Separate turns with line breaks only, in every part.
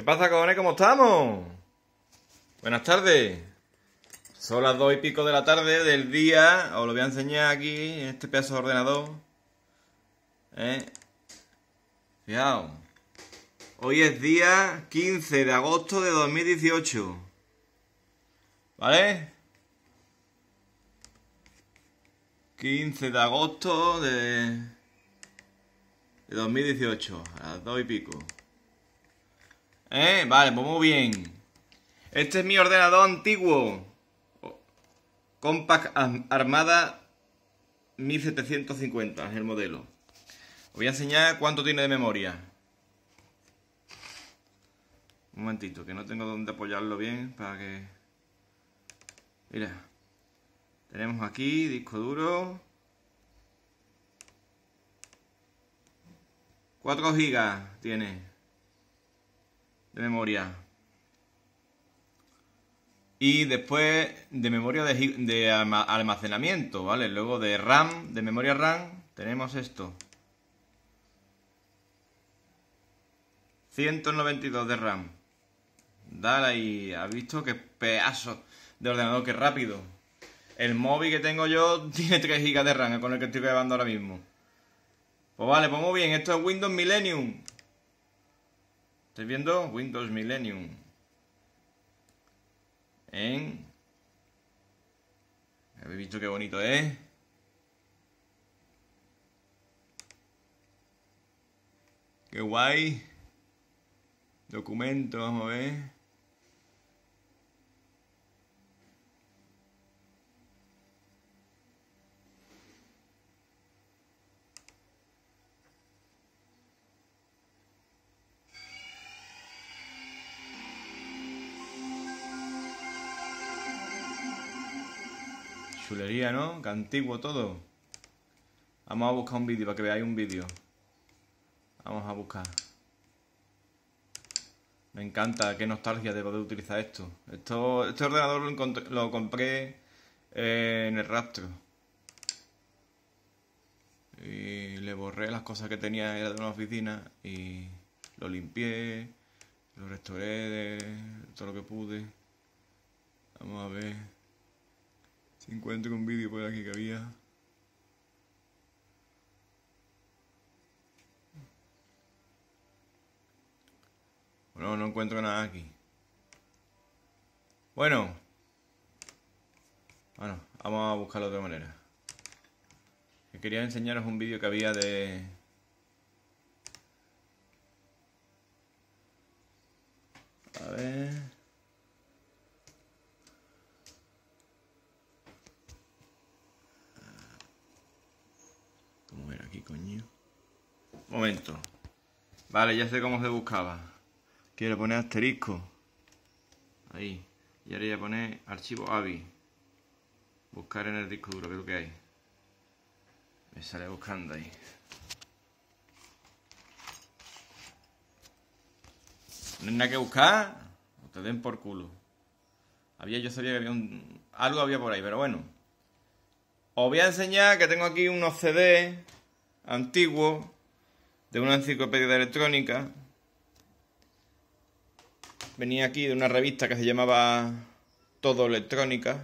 ¿Qué pasa, cojones? ¿Cómo estamos? Buenas tardes. Son las 2:00 de la tarde del día. Os lo voy a enseñar aquí en este pedazo de ordenador. Fijaos. Hoy es día 15 de agosto de 2018. ¿Vale? 15 de agosto de 2018. A las 2:00. Vale, pues muy bien. Este es mi ordenador antiguo. Compaq Armada 1750 es el modelo. Os voy a enseñar cuánto tiene de memoria. Un momentito, que no tengo dónde apoyarlo bien para que... Mira. Tenemos aquí disco duro. 4 GB tiene de memoria. Y después de memoria de almacenamiento, ¿vale? Luego de RAM, de memoria RAM, tenemos esto. 192 de RAM. Dale ahí, ¿has visto qué pedazo de ordenador, qué rápido? El móvil que tengo yo tiene 3 GB de RAM, con el que estoy grabando ahora mismo. Pues vale, pues muy bien, esto es Windows Millennium. ¿Estáis viendo? Windows Millennium. ¿Habéis visto qué bonito es? Qué guay. Documento, vamos a ver. Chulería, ¿no? Qué antiguo todo. Vamos a buscar un vídeo para que veáis un vídeo. Vamos a buscar. Me encanta, qué nostalgia de poder utilizar esto. Este ordenador lo compré en el rastro. Y le borré las cosas que tenía, era de una oficina, y lo limpié, lo restauré de todo lo que pude. Vamos a ver si encuentro un vídeo por aquí que había. Bueno, no encuentro nada aquí. Bueno, vamos a buscarlo de otra manera. Que quería enseñaros un vídeo que había de... A ver... ¿Cómo era aquí, coño? Momento. Vale, ya sé cómo se buscaba. Quiero poner asterisco. Ahí. Y ahora voy a poner archivo AVI. Buscar en el disco duro, que es lo que hay. Me sale buscando ahí. No hay nada que buscar. No te den por culo. Yo sabía que había algo había por ahí, pero bueno. Os voy a enseñar que tengo aquí unos CD antiguos de una enciclopedia de electrónica. Venía aquí de una revista que se llamaba Todo Electrónica.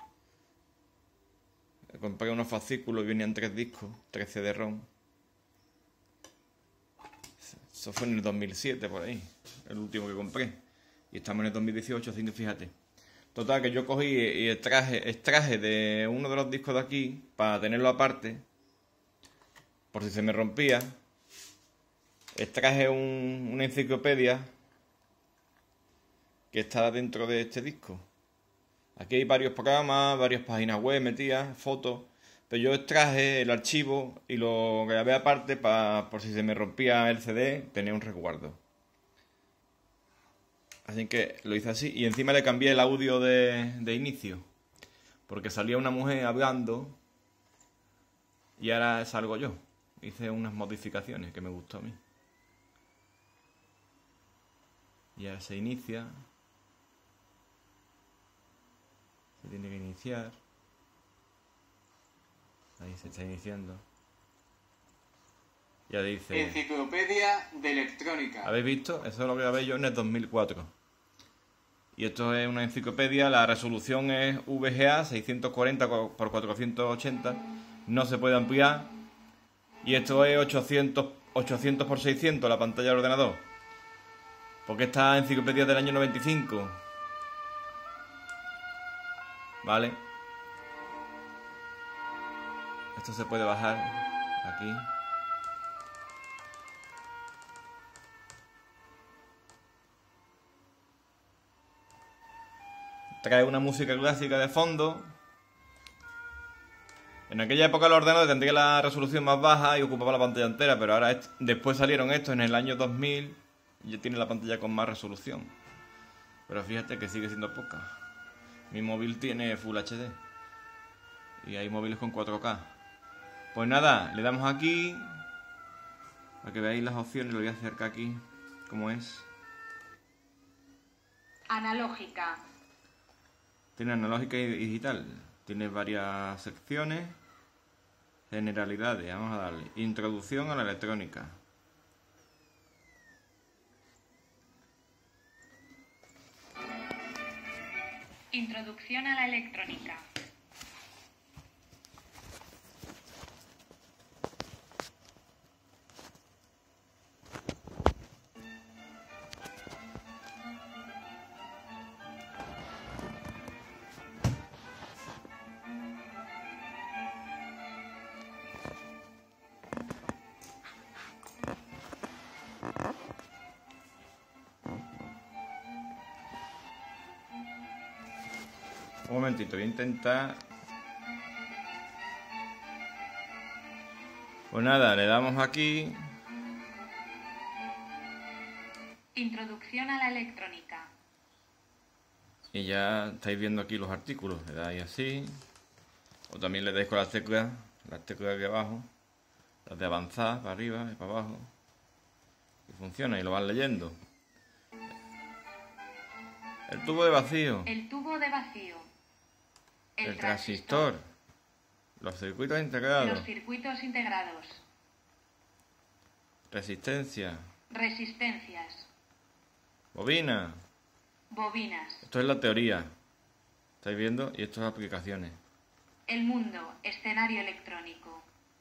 Compré unos fascículos y venían 3 discos, 3 CD-ROM. Eso fue en el 2007 por ahí, el último que compré. Y estamos en el 2018, así que fíjate. Total, que yo cogí y extraje de uno de los discos de aquí para tenerlo aparte, por si se me rompía. Extraje una enciclopedia que está dentro de este disco. Aquí hay varios programas, varias páginas web metidas, fotos, pero yo extraje el archivo y lo grabé aparte por si se me rompía el CD, tener un resguardo. Así que lo hice así y encima le cambié el audio de inicio, porque salía una mujer hablando y ahora salgo yo. Hice unas modificaciones que me gustó a mí. Y ahora se inicia. Se tiene que iniciar. Ahí se está iniciando. Ya dice...
Enciclopedia de Electrónica.
¿Habéis visto? Eso es lo que grabé yo en el 2004. Y esto es una enciclopedia, la resolución es VGA 640 por 480, no se puede ampliar. Y esto es 800 por 600 la pantalla del ordenador. Porque esta enciclopedia es del año 95. Vale. Esto se puede bajar aquí. Trae una música clásica de fondo. En aquella época los ordenadores tendrían la resolución más baja y ocupaba la pantalla entera, pero ahora después salieron estos en el año 2000 y ya tiene la pantalla con más resolución. Pero fíjate que sigue siendo poca. Mi móvil tiene Full HD y hay móviles con 4K. Pues nada, le damos aquí para que veáis las opciones. Lo voy a acercar aquí, como es.
Analógica.
Tiene analógica y digital. Tiene varias secciones. Generalidades, vamos a darle. Introducción a la electrónica.
Introducción a la electrónica.
Un momentito, voy a intentar. Pues nada, le damos aquí.
Introducción a la electrónica.
Y ya estáis viendo aquí los artículos. Le dais así. O también le dais con las teclas de aquí abajo. Las de avanzar, para arriba y para abajo. Y funciona y lo van leyendo. El tubo de vacío.
El tubo de vacío.
El transistor. Los circuitos integrados.
Los circuitos integrados.
Resistencia.
Resistencias.
Bobina.
Bobinas.
Esto es la teoría. ¿Estáis viendo? Y esto es aplicaciones.
El mundo. Escenario electrónico.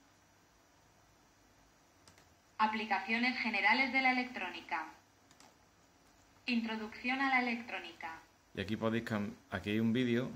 Aplicaciones generales de la electrónica. Introducción a la electrónica.
Y aquí podéis aquí hay un vídeo.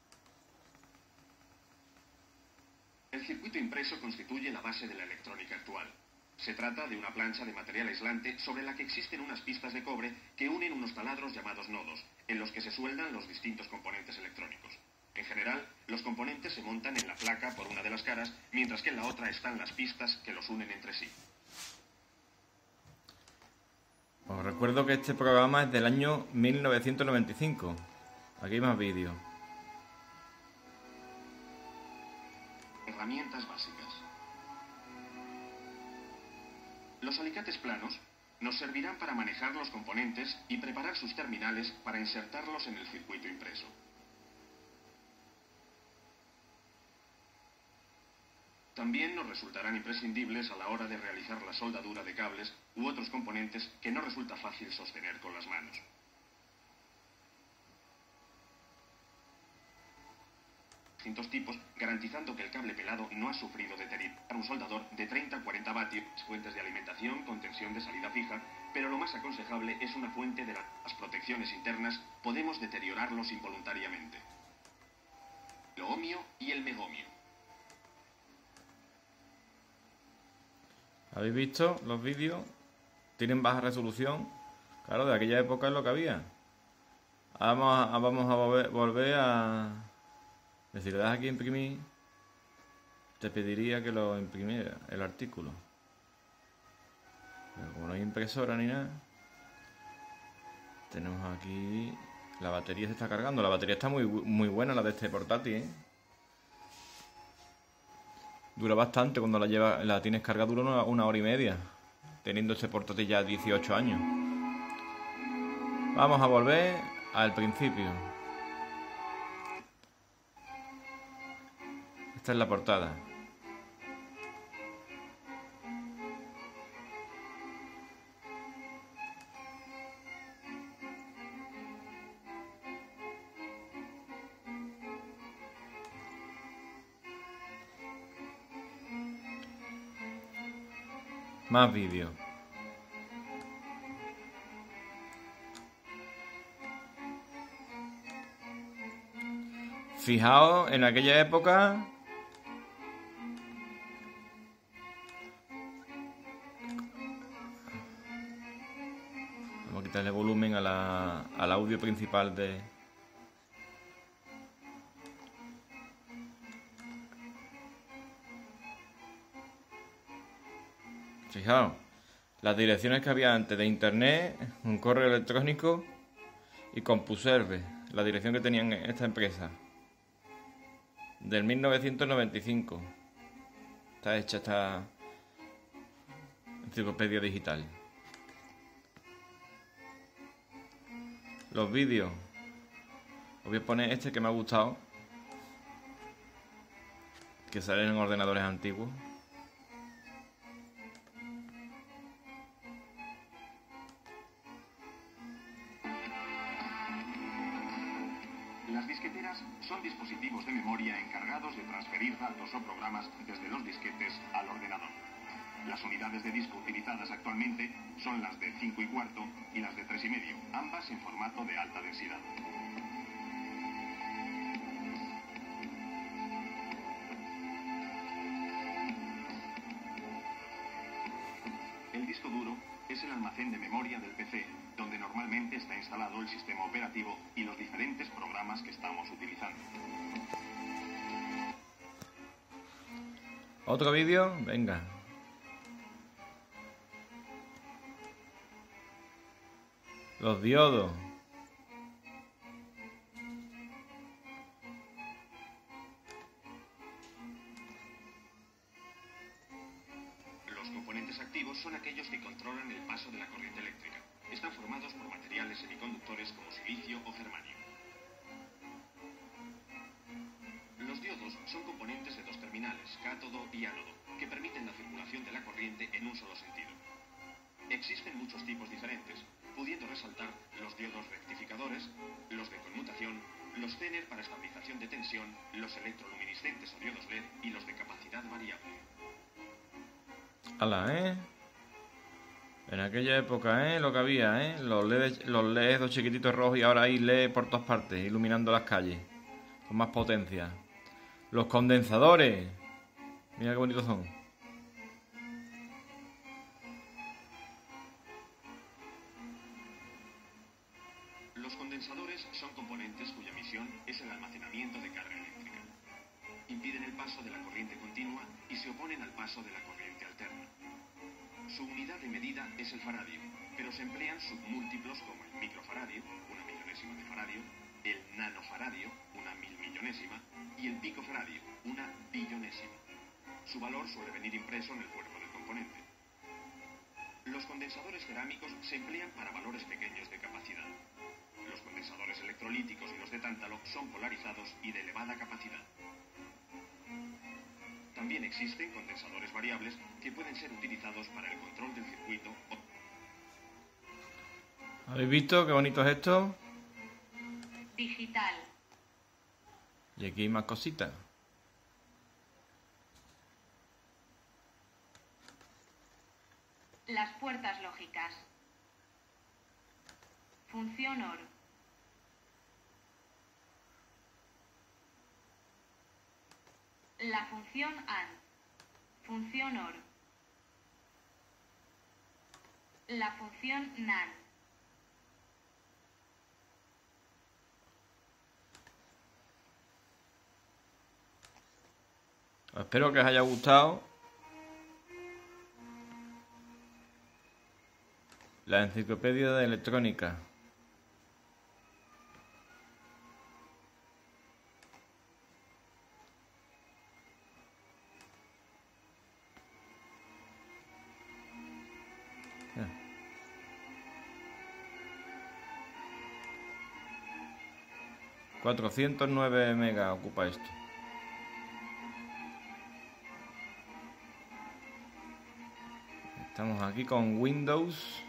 El circuito impreso constituye la base de la electrónica actual. Se trata de una plancha de material aislante sobre la que existen unas pistas de cobre que unen unos taladros llamados nodos, en los que se sueldan los distintos componentes electrónicos. En general, los componentes se montan en la placa por una de las caras, mientras que en la otra están las pistas que los unen entre sí.
Os recuerdo que este programa es del año 1995. Aquí hay más vídeos.
Herramientas básicas. Los alicates planos nos servirán para manejar los componentes y preparar sus terminales para insertarlos en el circuito impreso. También nos resultarán imprescindibles a la hora de realizar la soldadura de cables u otros componentes que no resulta fácil sostener con las manos. Distintos tipos, garantizando que el cable pelado no ha sufrido deterioro. Un soldador de 30 a 40 vatios, fuentes de alimentación con tensión de salida fija, pero lo más aconsejable es una fuente de las protecciones internas, podemos deteriorarlos involuntariamente. El ohmio y el megahmio.
¿Habéis visto los vídeos? Tienen baja resolución. Claro, de aquella época es lo que había. Vamos a volver a... Si le das aquí a imprimir, te pediría que lo imprimiera, el artículo. Pero como no hay impresora ni nada, tenemos aquí... La batería se está cargando. La batería está muy buena, la de este portátil, ¿eh? Dura bastante cuando la tienes cargada, dura una hora y media. Teniendo este portátil ya 18 años. Vamos a volver al principio. Esta es la portada. Más vídeos. Fijaos, en aquella época vamos a quitarle volumen al audio principal de... Fijaos, las direcciones que había antes de internet, un correo electrónico y CompuServe, la dirección que tenían esta empresa. Del 1995. Está hecha esta enciclopedia digital. Los vídeos. Os voy a poner este que me ha gustado, que sale en ordenadores antiguos.
Las disqueteras son dispositivos de memoria encargados de transferir datos o programas desde los disquetes al ordenador. Las unidades de disco utilizadas actualmente son las de 5 1/4 y las de 3 1/2, ambas en formato de alta densidad. El disco duro es el almacén de memoria del PC, donde normalmente está instalado el sistema operativo y los diferentes programas que estamos utilizando.
¿Otro vídeo? Venga. Los diodos.
Los componentes activos son aquellos que controlan el paso de la corriente eléctrica. Están formados por materiales semiconductores como silicio o germanio. Los diodos son componentes de dos terminales, cátodo y ánodo, que permiten la circulación de la corriente en un solo sentido. Existen muchos tipos diferentes, pudiendo resaltar los diodos rectificadores, los de conmutación, los Zener para estabilización de tensión, los electroluminiscentes o diodos LED y los de capacidad variable.
Ala, en aquella época, lo que había, los LEDs, dos chiquititos rojos, y ahora hay LED por todas partes, iluminando las calles, con más potencia. Los condensadores, mira qué bonitos son.
Los condensadores son componentes cuya misión es el almacenamiento de carga eléctrica. Impiden el paso de la corriente continua y se oponen al paso de la corriente alterna. Su unidad de medida es el faradio, pero se emplean submúltiplos como el microfaradio, 1/1000 de faradio, el nanofaradio, 1.000 millonésima, y el picofaradio, 1 billonésima. Su valor suele venir impreso en el cuerpo del componente. Los condensadores cerámicos se emplean para valores pequeños de capacidad. Los condensadores electrolíticos y los de tántalo son polarizados y de elevada capacidad. También existen condensadores variables que pueden ser utilizados para el control del circuito.
¿Habéis visto qué bonito es esto?
Digital.
Y aquí hay más cositas.
Las puertas lógicas. Función OR. La función AND. Función OR. La función NAND.
Espero que os haya gustado la enciclopedia de electrónica. Ya. 409 megas ocupa esto. Estamos aquí con Windows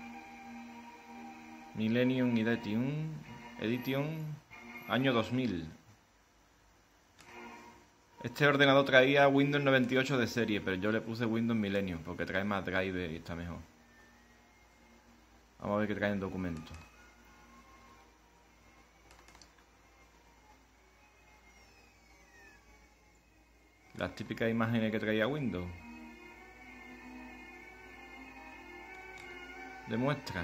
Millennium Edition año 2000. Este ordenador traía Windows 98 de serie, pero yo le puse Windows Millennium porque trae más driver y está mejor. Vamos a ver qué trae en documento. Las típicas imágenes que traía Windows. De muestra.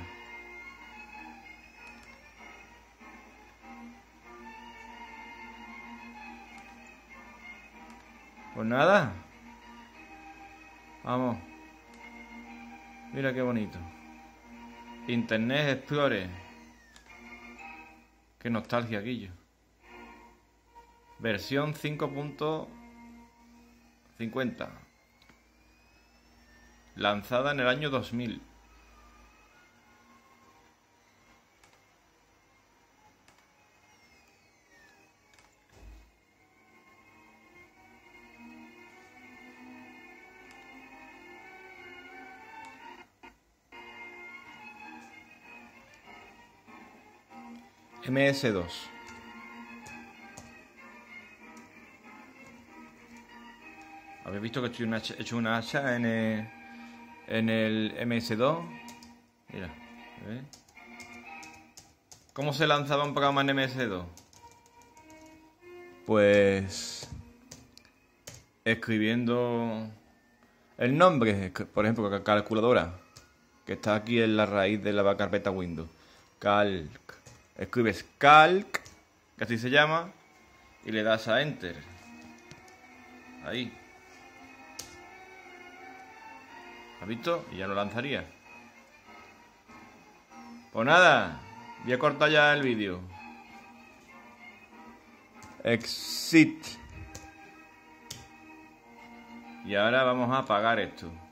Pues nada. Vamos. Mira qué bonito. Internet Explorer. Qué nostalgia, Guillo. Versión 5.50. Lanzada en el año 2000. MS2. ¿Habéis visto que estoy hecho una hacha en el MS2? Mira, ¿ves? ¿Cómo se lanzaba un programa en MS2? Pues escribiendo el nombre, por ejemplo, calculadora, que está aquí en la raíz de la carpeta Windows. Calc. Escribes calc, que así se llama, y le das a enter. Ahí. ¿Has visto? Y ya lo lanzaría. Pues nada, voy a cortar ya el vídeo. Exit. Y ahora vamos a apagar esto.